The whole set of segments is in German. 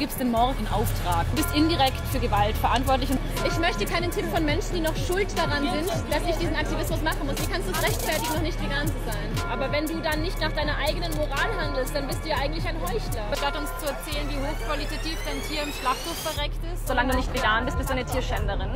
Du gibst den Mord in Auftrag. Du bist indirekt für Gewalt verantwortlich. Ich möchte keinen Tipp von Menschen, die noch schuld daran sind, dass ich diesen Aktivismus machen muss. Wie kannst du es rechtfertigen, noch nicht vegan zu sein? Aber wenn du dann nicht nach deiner eigenen Moral handelst, dann bist du ja eigentlich ein Heuchler. Statt uns zu erzählen, wie hochqualitativ dein Tier im Schlachthof verreckt ist. Solange du nicht vegan bist, bist du eine Tierschänderin.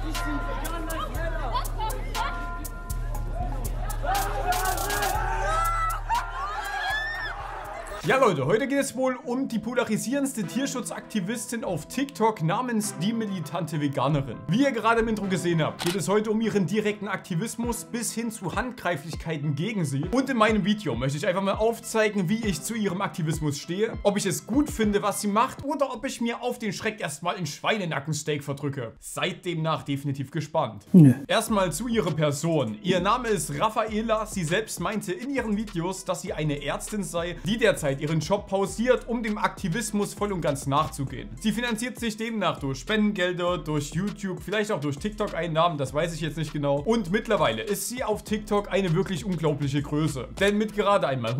Ja Leute, heute geht es wohl um die polarisierendste Tierschutzaktivistin auf TikTok namens die militante Veganerin. Wie ihr gerade im Intro gesehen habt, geht es heute um ihren direkten Aktivismus bis hin zu Handgreiflichkeiten gegen sie. Und in meinem Video möchte ich einfach mal aufzeigen, wie ich zu ihrem Aktivismus stehe, ob ich es gut finde, was sie macht oder ob ich mir auf den Schreck erstmal in Schweinenackensteak verdrücke. Seid demnach definitiv gespannt. Erstmal zu ihrer Person. Ihr Name ist Raffaela. Sie selbst meinte in ihren Videos, dass sie eine Ärztin sei, die derzeit ihren Job pausiert, um dem Aktivismus voll und ganz nachzugehen. Sie finanziert sich demnach durch Spendengelder, durch YouTube, vielleicht auch durch TikTok-Einnahmen, das weiß ich jetzt nicht genau. Und mittlerweile ist sie auf TikTok eine wirklich unglaubliche Größe. Denn mit gerade einmal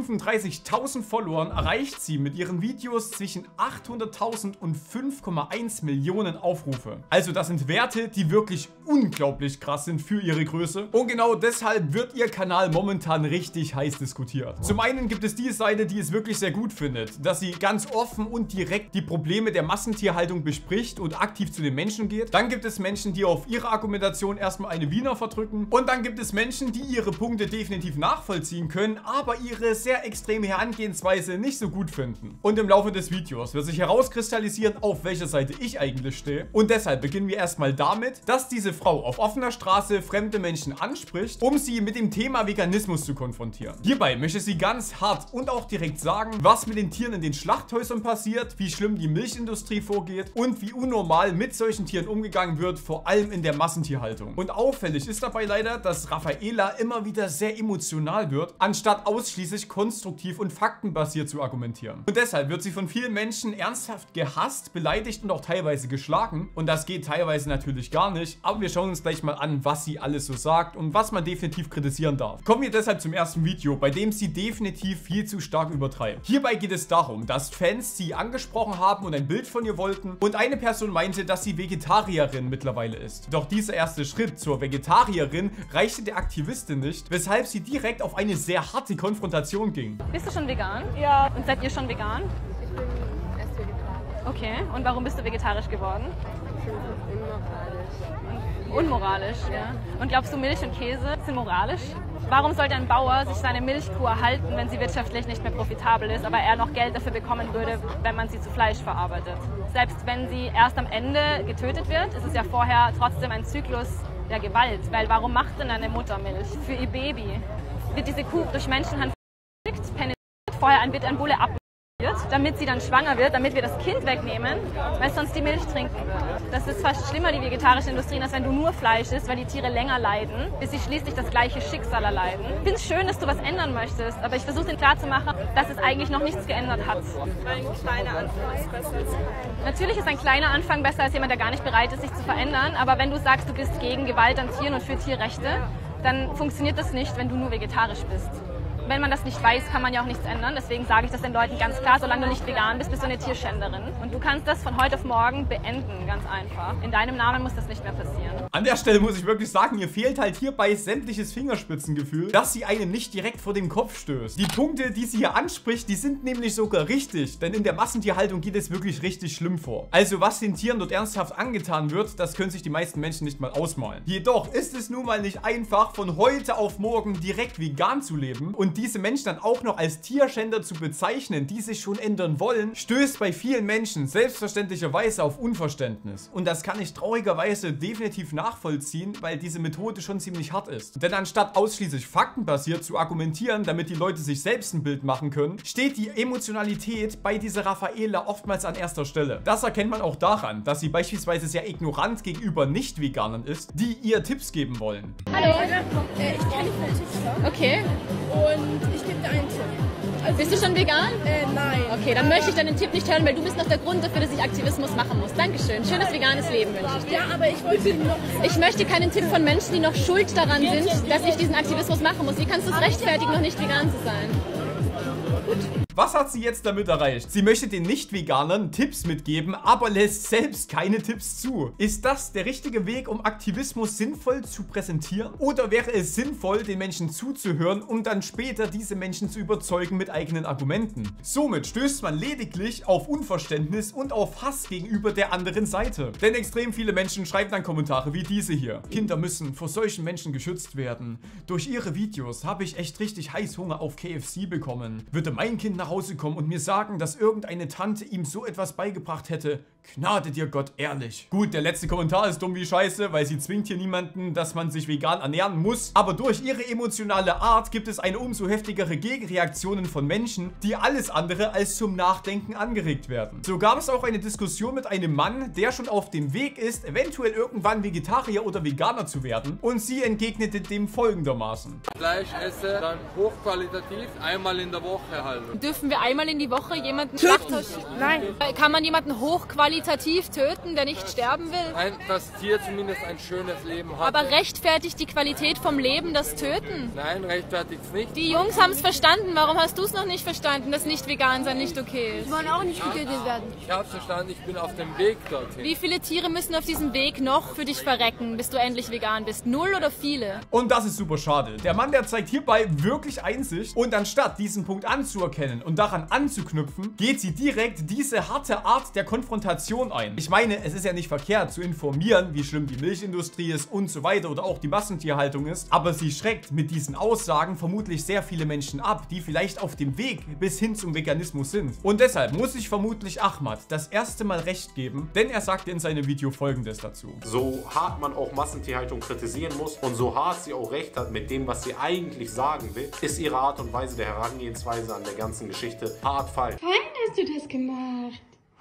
135.000 Followern erreicht sie mit ihren Videos zwischen 800.000 und 5,1 Millionen Aufrufe. Also das sind Werte, die wirklich unglaublich krass sind für ihre Größe. Und genau deshalb wird ihr Kanal momentan richtig heiß diskutiert. Zum einen gibt es die Seite, die es wirklich sehr gut findet, dass sie ganz offen und direkt die Probleme der Massentierhaltung bespricht und aktiv zu den Menschen geht. Dann gibt es Menschen, die auf ihre Argumentation erstmal eine Wiener verdrücken. Und dann gibt es Menschen, die ihre Punkte definitiv nachvollziehen können, aber ihre sehr extreme Herangehensweise nicht so gut finden. Und im Laufe des Videos wird sich herauskristallisieren, auf welcher Seite ich eigentlich stehe. Und deshalb beginnen wir erstmal damit, dass diese Frau auf offener Straße fremde Menschen anspricht, um sie mit dem Thema Veganismus zu konfrontieren. Hierbei möchte sie ganz hart und auch direkt sagen, was mit den Tieren in den Schlachthäusern passiert, wie schlimm die Milchindustrie vorgeht und wie unnormal mit solchen Tieren umgegangen wird, vor allem in der Massentierhaltung. Und auffällig ist dabei leider, dass Raffaela immer wieder sehr emotional wird, anstatt ausschließlich konstruktiv und faktenbasiert zu argumentieren. Und deshalb wird sie von vielen Menschen ernsthaft gehasst, beleidigt und auch teilweise geschlagen. Und das geht teilweise natürlich gar nicht, aber wir schauen uns gleich mal an, was sie alles so sagt und was man definitiv kritisieren darf. Kommen wir deshalb zum ersten Video, bei dem sie definitiv viel zu stark übertreibt. Hierbei geht es darum, dass Fans sie angesprochen haben und ein Bild von ihr wollten und eine Person meinte, dass sie Vegetarierin mittlerweile ist. Doch dieser erste Schritt zur Vegetarierin reichte der Aktivistin nicht, weshalb sie direkt auf eine sehr harte Konfrontation ging. Bist du schon vegan? Ja. Und seid ihr schon vegan? Ich bin erst vegetarisch. Okay. Und warum bist du vegetarisch geworden? Ich finde es unmoralisch. Unmoralisch, ja. Und glaubst du, Milch und Käse sind moralisch? Warum sollte ein Bauer sich seine Milchkuh erhalten, wenn sie wirtschaftlich nicht mehr profitabel ist, aber er noch Geld dafür bekommen würde, wenn man sie zu Fleisch verarbeitet? Selbst wenn sie erst am Ende getötet wird, ist es ja vorher trotzdem ein Zyklus der Gewalt. Weil warum macht denn eine Mutter Milch? Für ihr Baby. Wird diese Kuh durch Menschenhand penetriert, vorher wird ein Bulle abgetötet, damit sie dann schwanger wird, damit wir das Kind wegnehmen, weil sonst die Milch trinken wird. Das ist fast schlimmer, die vegetarische Industrie, als wenn du nur Fleisch isst, weil die Tiere länger leiden, bis sie schließlich das gleiche Schicksal erleiden. Ich finde es schön, dass du was ändern möchtest, aber ich versuche dir klarzumachen, dass es eigentlich noch nichts geändert hat. Ein kleiner Anfang ist besser als Natürlich ist ein kleiner Anfang besser als jemand, der gar nicht bereit ist, sich zu verändern, aber wenn du sagst, du bist gegen Gewalt an Tieren und für Tierrechte, dann funktioniert das nicht, wenn du nur vegetarisch bist. Wenn man das nicht weiß, kann man ja auch nichts ändern. Deswegen sage ich das den Leuten ganz klar, solange du nicht vegan bist, bist du eine Tierschänderin. Und du kannst das von heute auf morgen beenden, ganz einfach. In deinem Namen muss das nicht mehr passieren. An der Stelle muss ich wirklich sagen, ihr fehlt halt hierbei sämtliches Fingerspitzengefühl, dass sie einem nicht direkt vor den Kopf stößt. Die Punkte, die sie hier anspricht, die sind nämlich sogar richtig, denn in der Massentierhaltung geht es wirklich richtig schlimm vor. Also was den Tieren dort ernsthaft angetan wird, das können sich die meisten Menschen nicht mal ausmalen. Jedoch ist es nun mal nicht einfach, von heute auf morgen direkt vegan zu leben und diese Menschen dann auch noch als Tierschänder zu bezeichnen, die sich schon ändern wollen, stößt bei vielen Menschen selbstverständlicherweise auf Unverständnis. Und das kann ich traurigerweise definitiv nachvollziehen, weil diese Methode schon ziemlich hart ist. Denn anstatt ausschließlich faktenbasiert zu argumentieren, damit die Leute sich selbst ein Bild machen können, steht die Emotionalität bei dieser Raffaela oftmals an erster Stelle. Das erkennt man auch daran, dass sie beispielsweise sehr ignorant gegenüber Nicht-Veganern ist, die ihr Tipps geben wollen. Hallo. Ich kenne dich von TikTok Okay. und ich gebe dir einen Tipp. Also, Bist du schon vegan? Nein. Okay, dann möchte ich deinen Tipp nicht hören, weil du bist noch der Grund dafür, dass ich Aktivismus machen muss. Dankeschön. Schönes veganes Leben wünsche ich dir. Ja, aber ich wollte noch... Ich möchte keinen Tipp von Menschen, die noch schuld daran sind, dass ich diesen Aktivismus machen muss. Wie kannst du es rechtfertigen, noch nicht vegan zu sein? Gut. Was hat sie jetzt damit erreicht? Sie möchte den Nicht-Veganern Tipps mitgeben, aber lässt selbst keine Tipps zu. Ist das der richtige Weg, um Aktivismus sinnvoll zu präsentieren? Oder wäre es sinnvoll, den Menschen zuzuhören, um dann später diese Menschen zu überzeugen mit eigenen Argumenten? Somit stößt man lediglich auf Unverständnis und auf Hass gegenüber der anderen Seite. Denn extrem viele Menschen schreiben dann Kommentare wie diese hier. Kinder müssen vor solchen Menschen geschützt werden. Durch ihre Videos habe ich echt richtig Heißhunger auf KFC bekommen. Würde mein Kind nach Hause kommen und mir sagen, dass irgendeine Tante ihm so etwas beigebracht hätte, gnade dir Gott ehrlich. Gut, der letzte Kommentar ist dumm wie Scheiße, weil sie zwingt hier niemanden, dass man sich vegan ernähren muss. Aber durch ihre emotionale Art gibt es eine umso heftigere Gegenreaktionen von Menschen, die alles andere als zum Nachdenken angeregt werden. So gab es auch eine Diskussion mit einem Mann, der schon auf dem Weg ist, eventuell irgendwann Vegetarier oder Veganer zu werden. Und sie entgegnete dem folgendermaßen. Fleisch esse, dann hochqualitativ, einmal in der Woche halt. Dürfen wir einmal in die Woche jemanden töten? Nein. Kann man jemanden hochqualitativ töten, der nicht sterben will? Nein, das Tier zumindest ein schönes Leben hat. Aber rechtfertigt die Qualität vom Leben das Töten? Nein, rechtfertigt es nicht. Die Jungs haben es verstanden. Warum hast du es noch nicht verstanden, dass nicht vegan sein nicht okay ist? Die wollen auch nicht getötet werden. Ich habe verstanden, ich bin auf dem Weg dorthin. Wie viele Tiere müssen auf diesem Weg noch für dich verrecken, bis du endlich vegan bist? 0 oder viele? Und das ist super schade. Der Mann, der zeigt hierbei wirklich Einsicht und anstatt diesen Punkt anzuerkennen und daran anzuknüpfen, geht sie direkt diese harte Art der Konfrontation ein. Ich meine, es ist ja nicht verkehrt zu informieren, wie schlimm die Milchindustrie ist und so weiter oder auch die Massentierhaltung ist, aber sie schreckt mit diesen Aussagen vermutlich sehr viele Menschen ab, die vielleicht auf dem Weg bis hin zum Veganismus sind. Und deshalb muss ich vermutlich Ahmad das erste Mal recht geben, denn er sagte in seinem Video Folgendes dazu. So hart man auch Massentierhaltung kritisieren muss und so hart sie auch recht hat mit dem, was sie eigentlich sagen will, ist ihre Art und Weise der Herangehensweise an der ganzen Geschichte hart falsch. Fein hast du das gemacht.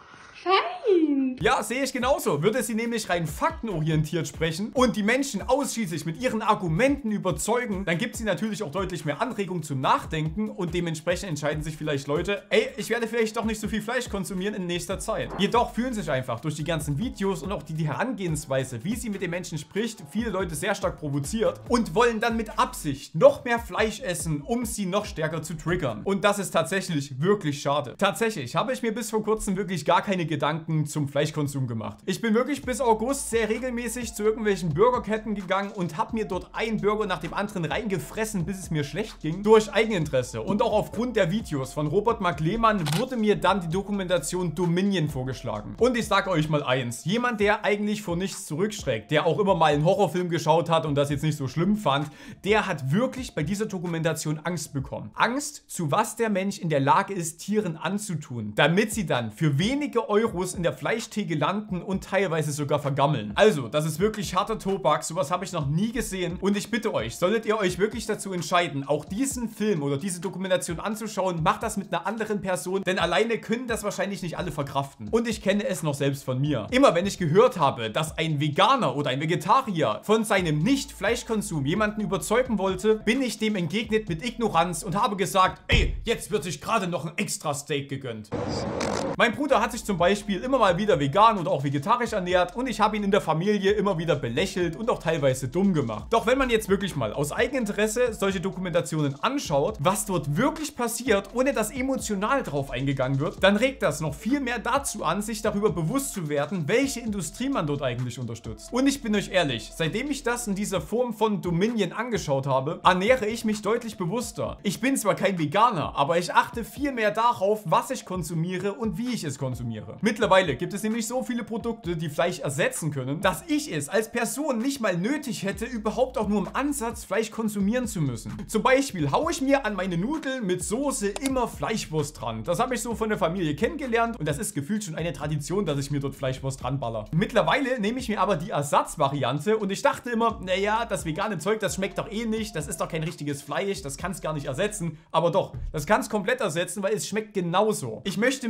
Fein. Ja, sehe ich genauso. Würde sie nämlich rein faktenorientiert sprechen und die Menschen ausschließlich mit ihren Argumenten überzeugen, dann gibt sie natürlich auch deutlich mehr Anregung zum Nachdenken und dementsprechend entscheiden sich vielleicht Leute, ey, ich werde vielleicht doch nicht so viel Fleisch konsumieren in nächster Zeit. Jedoch fühlen sich einfach durch die ganzen Videos und auch die Herangehensweise, wie sie mit den Menschen spricht, viele Leute sehr stark provoziert und wollen dann mit Absicht noch mehr Fleisch essen, um sie noch stärker zu triggern. Und das ist tatsächlich wirklich schade. Tatsächlich habe ich mir bis vor kurzem wirklich gar keine Gedanken zum Fleischkonsum gemacht. Ich bin wirklich bis August sehr regelmäßig zu irgendwelchen Burgerketten gegangen und habe mir dort einen Burger nach dem anderen reingefressen, bis es mir schlecht ging. Durch Eigeninteresse und auch aufgrund der Videos von Robert Mark Lehmann wurde mir dann die Dokumentation Dominion vorgeschlagen. Und ich sage euch mal eins, jemand, der eigentlich vor nichts zurückschreckt, der auch immer mal einen Horrorfilm geschaut hat und das jetzt nicht so schlimm fand, der hat wirklich bei dieser Dokumentation Angst bekommen. Angst, zu was der Mensch in der Lage ist, Tieren anzutun, damit sie dann für wenige Euros in der Fleischtheke landen und teilweise sogar vergammeln. Also, das ist wirklich harter Tobak, sowas habe ich noch nie gesehen und ich bitte euch, solltet ihr euch wirklich dazu entscheiden, auch diesen Film oder diese Dokumentation anzuschauen, macht das mit einer anderen Person, denn alleine können das wahrscheinlich nicht alle verkraften. Und ich kenne es noch selbst von mir. Immer wenn ich gehört habe, dass ein Veganer oder ein Vegetarier von seinem Nicht-Fleischkonsum jemanden überzeugen wollte, bin ich dem entgegnet mit Ignoranz und habe gesagt, ey, jetzt wird sich gerade noch ein extra Steak gegönnt. Mein Bruder hat sich zum Beispiel immer mal wieder vegan oder auch vegetarisch ernährt und ich habe ihn in der Familie immer wieder belächelt und auch teilweise dumm gemacht. Doch wenn man jetzt wirklich mal aus Eigeninteresse solche Dokumentationen anschaut, was dort wirklich passiert, ohne dass emotional drauf eingegangen wird, dann regt das noch viel mehr dazu an, sich darüber bewusst zu werden, welche Industrie man dort eigentlich unterstützt. Und ich bin euch ehrlich, seitdem ich das in dieser Form von Dominion angeschaut habe, ernähre ich mich deutlich bewusster. Ich bin zwar kein Veganer, aber ich achte viel mehr darauf, was ich konsumiere und wie ich es konsumiere. Mittlerweile gibt es nämlich so viele Produkte, die Fleisch ersetzen können, dass ich es als Person nicht mal nötig hätte, überhaupt auch nur im Ansatz Fleisch konsumieren zu müssen. Zum Beispiel haue ich mir an meine Nudeln mit Soße immer Fleischwurst dran. Das habe ich so von der Familie kennengelernt und das ist gefühlt schon eine Tradition, dass ich mir dort Fleischwurst dran baller. Mittlerweile nehme ich mir aber die Ersatzvariante und ich dachte immer, naja, das vegane Zeug, das schmeckt doch eh nicht, das ist doch kein richtiges Fleisch, das kann es gar nicht ersetzen. Aber doch, das kann es komplett ersetzen, weil es schmeckt genauso. Ich möchte mit diesen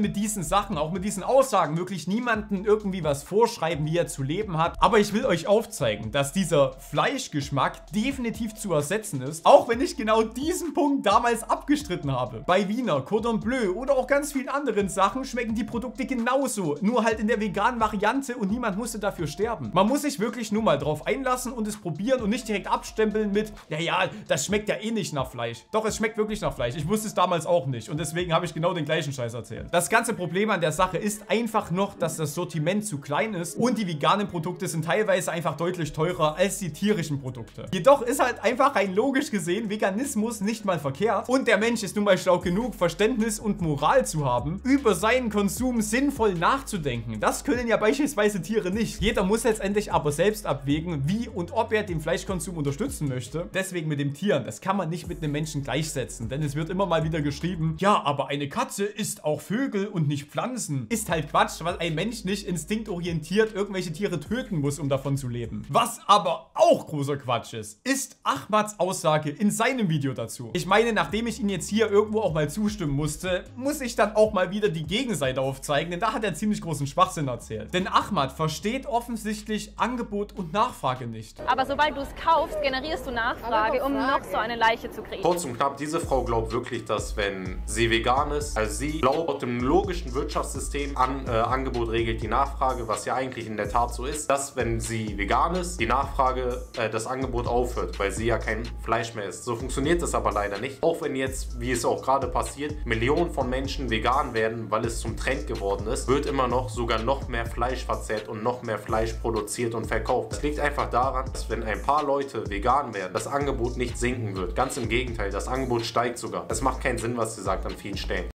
Sachen, auch mit diesen Aussagen wirklich niemanden irgendwie was vorschreiben, wie er zu leben hat. Aber ich will euch aufzeigen, dass dieser Fleischgeschmack definitiv zu ersetzen ist, auch wenn ich genau diesen Punkt damals abgestritten habe. Bei Wiener, Cordon Bleu oder auch ganz vielen anderen Sachen schmecken die Produkte genauso, nur halt in der veganen Variante und niemand musste dafür sterben. Man muss sich wirklich nur mal drauf einlassen und es probieren und nicht direkt abstempeln mit, ja, das schmeckt ja eh nicht nach Fleisch. Doch, es schmeckt wirklich nach Fleisch. Ich wusste es damals auch nicht und deswegen habe ich genau den gleichen Scheiß erzählt. Das ganze Problem an der Sache ist einfach noch, dass das Sortiment zu klein ist und die veganen Produkte sind teilweise einfach deutlich teurer als die tierischen Produkte. Jedoch ist halt einfach rein logisch gesehen Veganismus nicht mal verkehrt und der Mensch ist nun mal schlau genug, Verständnis und Moral zu haben, über seinen Konsum sinnvoll nachzudenken. Das können ja beispielsweise Tiere nicht. Jeder muss letztendlich aber selbst abwägen, wie und ob er den Fleischkonsum unterstützen möchte. Deswegen mit dem Tieren, das kann man nicht mit einem Menschen gleichsetzen, denn es wird immer mal wieder geschrieben, ja, aber eine Katze isst auch Vögel und nicht Pflanzen. Ist halt Quatsch, weil ein Mensch nicht instinktorientiert irgendwelche Tiere töten muss, um davon zu leben. Was aber auch großer Quatsch ist Ahmads Aussage in seinem Video dazu. Ich meine, nachdem ich ihn jetzt hier irgendwo auch mal zustimmen musste, muss ich dann auch mal wieder die Gegenseite aufzeigen, denn da hat er ziemlich großen Schwachsinn erzählt. Denn Ahmad versteht offensichtlich Angebot und Nachfrage nicht. Aber sobald du es kaufst, generierst du Nachfrage, um noch so eine Leiche zu kriegen. Kurz und knapp, diese Frau glaubt wirklich, dass wenn sie vegan ist, also sie glaubt, dem logischen Wirtschaftssystem Angebot regelt die Nachfrage, was ja eigentlich in der Tat so ist, dass wenn sie vegan ist, die Nachfrage, das Angebot aufhört, weil sie ja kein Fleisch mehr isst. So funktioniert das aber leider nicht. Auch wenn jetzt, wie es auch gerade passiert, Millionen von Menschen vegan werden, weil es zum Trend geworden ist, wird immer noch sogar noch mehr Fleisch verzehrt und noch mehr Fleisch produziert und verkauft. Das liegt einfach daran, dass wenn ein paar Leute vegan werden, das Angebot nicht sinken wird. Ganz im Gegenteil, das Angebot steigt sogar. Es macht keinen Sinn, was sie sagt an vielen Stellen.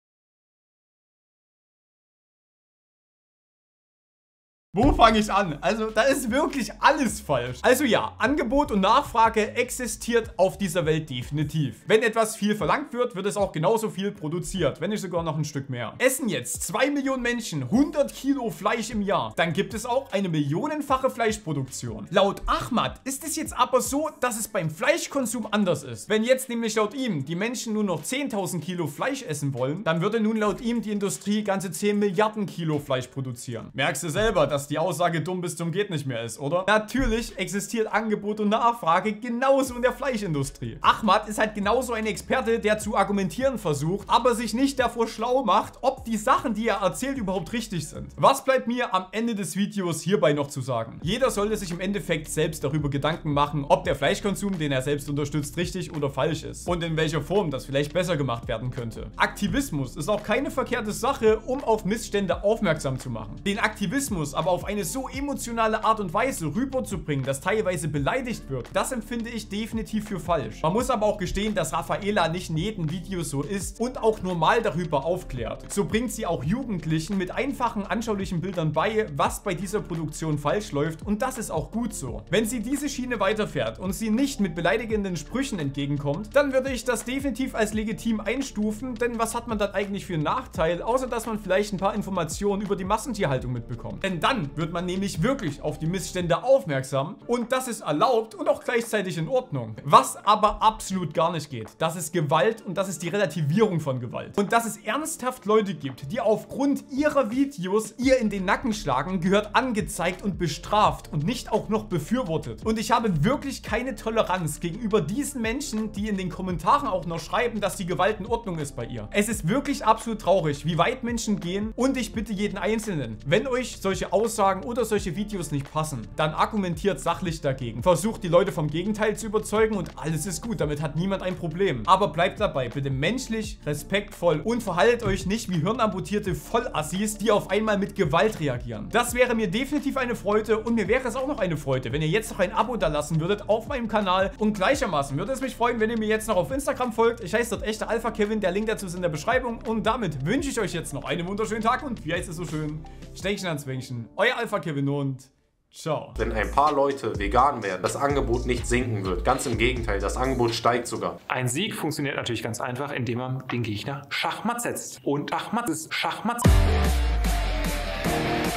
Wo fange ich an? Also, da ist wirklich alles falsch. Also ja, Angebot und Nachfrage existiert auf dieser Welt definitiv. Wenn etwas viel verlangt wird, wird es auch genauso viel produziert, wenn nicht sogar noch ein Stück mehr. Essen jetzt 2 Millionen Menschen 100 Kilo Fleisch im Jahr, dann gibt es auch eine millionenfache Fleischproduktion. Laut Ahmad ist es jetzt aber so, dass es beim Fleischkonsum anders ist. Wenn jetzt nämlich laut ihm die Menschen nur noch 10.000 Kilo Fleisch essen wollen, dann würde nun laut ihm die Industrie ganze 10 Milliarden Kilo Fleisch produzieren. Merkst du selber, dass die Aussage dumm bis zum geht nicht mehr ist, oder? Natürlich existiert Angebot und Nachfrage genauso in der Fleischindustrie. Ahmad ist halt genauso ein Experte, der zu argumentieren versucht, aber sich nicht davor schlau macht, ob die Sachen, die er erzählt, überhaupt richtig sind. Was bleibt mir am Ende des Videos hierbei noch zu sagen? Jeder sollte sich im Endeffekt selbst darüber Gedanken machen, ob der Fleischkonsum, den er selbst unterstützt, richtig oder falsch ist und in welcher Form das vielleicht besser gemacht werden könnte. Aktivismus ist auch keine verkehrte Sache, um auf Missstände aufmerksam zu machen. Den Aktivismus aber auf eine so emotionale Art und Weise rüberzubringen, dass teilweise beleidigt wird, das empfinde ich definitiv für falsch. Man muss aber auch gestehen, dass Raffaela nicht in jedem Video so ist und auch normal darüber aufklärt. So bringt sie auch Jugendlichen mit einfachen, anschaulichen Bildern bei, was bei dieser Produktion falsch läuft und das ist auch gut so. Wenn sie diese Schiene weiterfährt und sie nicht mit beleidigenden Sprüchen entgegenkommt, dann würde ich das definitiv als legitim einstufen, denn was hat man dann eigentlich für einen Nachteil, außer dass man vielleicht ein paar Informationen über die Massentierhaltung mitbekommt. Denn dann wird man nämlich wirklich auf die Missstände aufmerksam und das ist erlaubt und auch gleichzeitig in Ordnung. Was aber absolut gar nicht geht, das ist Gewalt und das ist die Relativierung von Gewalt. Und dass es ernsthaft Leute gibt, die aufgrund ihrer Videos ihr in den Nacken schlagen, gehört angezeigt und bestraft und nicht auch noch befürwortet. Und ich habe wirklich keine Toleranz gegenüber diesen Menschen, die in den Kommentaren auch noch schreiben, dass die Gewalt in Ordnung ist bei ihr. Es ist wirklich absolut traurig, wie weit Menschen gehen und ich bitte jeden Einzelnen, wenn euch solche Aussagen oder solche Videos nicht passen, dann argumentiert sachlich dagegen. Versucht die Leute vom Gegenteil zu überzeugen und alles ist gut, damit hat niemand ein Problem. Aber bleibt dabei, bitte menschlich, respektvoll und verhaltet euch nicht wie hirnamputierte Vollassis, die auf einmal mit Gewalt reagieren. Das wäre mir definitiv eine Freude und mir wäre es auch noch eine Freude, wenn ihr jetzt noch ein Abo da lassen würdet auf meinem Kanal und gleichermaßen würde es mich freuen, wenn ihr mir jetzt noch auf Instagram folgt. Ich heiße dort echter Alpha Kevin, der Link dazu ist in der Beschreibung und damit wünsche ich euch jetzt noch einen wunderschönen Tag und wie heißt es so schön? Steckchen ans Wänkchen. Euer Alpha Kevin und ciao. Wenn ein paar Leute vegan werden, das Angebot nicht sinken wird. Ganz im Gegenteil, das Angebot steigt sogar. Ein Sieg funktioniert natürlich ganz einfach, indem man den Gegner Schachmatt setzt. Und Ahmad ist Schachmatt.